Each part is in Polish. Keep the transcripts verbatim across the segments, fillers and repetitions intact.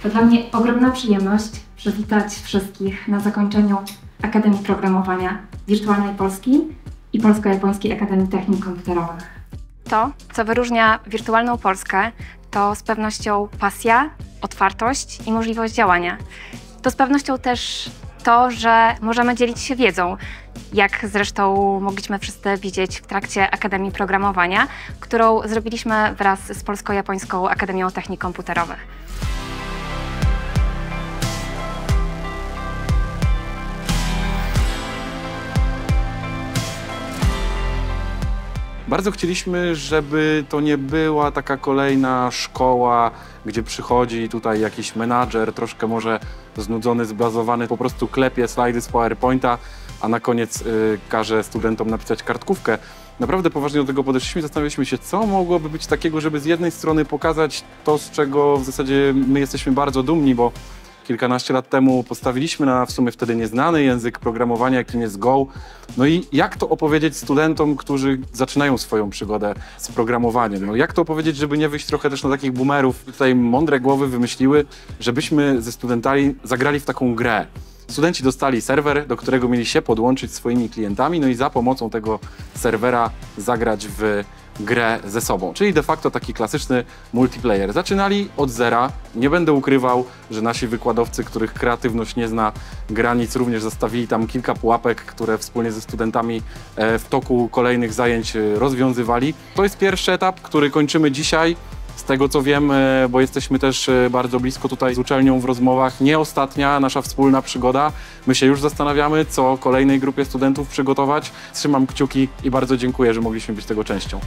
To dla mnie ogromna przyjemność przywitać wszystkich na zakończeniu Akademii Programowania Wirtualnej Polski i Polsko-Japońskiej Akademii Technik Komputerowych. To, co wyróżnia Wirtualną Polskę, to z pewnością pasja, otwartość i możliwość działania. To z pewnością też to, że możemy dzielić się wiedzą, jak zresztą mogliśmy wszyscy widzieć w trakcie Akademii Programowania, którą zrobiliśmy wraz z Polsko-Japońską Akademią Technik Komputerowych. Bardzo chcieliśmy, żeby to nie była taka kolejna szkoła, gdzie przychodzi tutaj jakiś menadżer, troszkę może znudzony, zblazowany, po prostu klepie slajdy z PowerPointa, a na koniec y, każe studentom napisać kartkówkę. Naprawdę poważnie do tego podeszliśmy i zastanawialiśmy się, co mogłoby być takiego, żeby z jednej strony pokazać to, z czego w zasadzie my jesteśmy bardzo dumni, bo kilkanaście lat temu postawiliśmy na w sumie wtedy nieznany język programowania, jakim jest Go. No i jak to opowiedzieć studentom, którzy zaczynają swoją przygodę z programowaniem? No jak to opowiedzieć, żeby nie wyjść trochę też na takich boomerów? Tutaj mądre głowy wymyśliły, żebyśmy ze studentami zagrali w taką grę. Studenci dostali serwer, do którego mieli się podłączyć swoimi klientami, no i za pomocą tego serwera zagrać w grę ze sobą, czyli de facto taki klasyczny multiplayer. Zaczynali od zera. Nie będę ukrywał, że nasi wykładowcy, których kreatywność nie zna granic, również zostawili tam kilka pułapek, które wspólnie ze studentami w toku kolejnych zajęć rozwiązywali. To jest pierwszy etap, który kończymy dzisiaj. Z tego co wiem, bo jesteśmy też bardzo blisko tutaj z uczelnią w rozmowach, nie ostatnia nasza wspólna przygoda. My się już zastanawiamy, co kolejnej grupie studentów przygotować. Trzymam kciuki i bardzo dziękuję, że mogliśmy być tego częścią.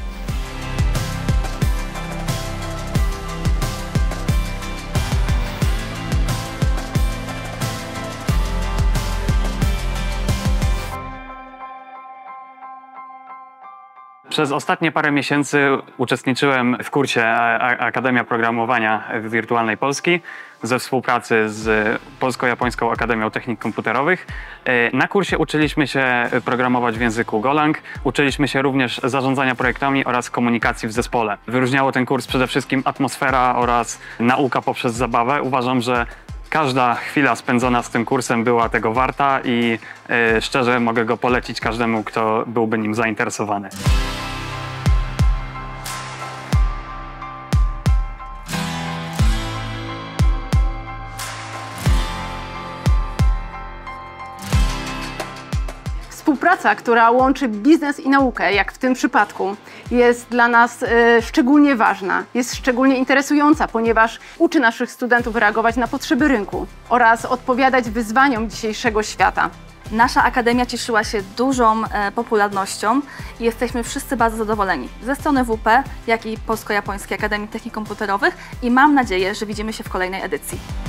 Przez ostatnie parę miesięcy uczestniczyłem w kursie Akademia Programowania Wirtualnej Polski ze współpracy z Polsko-Japońską Akademią Technik Komputerowych. Na kursie uczyliśmy się programować w języku Golang, uczyliśmy się również zarządzania projektami oraz komunikacji w zespole. Wyróżniało ten kurs przede wszystkim atmosfera oraz nauka poprzez zabawę. Uważam, że każda chwila spędzona z tym kursem była tego warta i yy, szczerze mogę go polecić każdemu, kto byłby nim zainteresowany. Współpraca, która łączy biznes i naukę, jak w tym przypadku, jest dla nas y, szczególnie ważna, jest szczególnie interesująca, ponieważ uczy naszych studentów reagować na potrzeby rynku oraz odpowiadać wyzwaniom dzisiejszego świata. Nasza akademia cieszyła się dużą e, popularnością i jesteśmy wszyscy bardzo zadowoleni ze strony W P, jak i Polsko-Japońskiej Akademii Technik Komputerowych i mam nadzieję, że widzimy się w kolejnej edycji.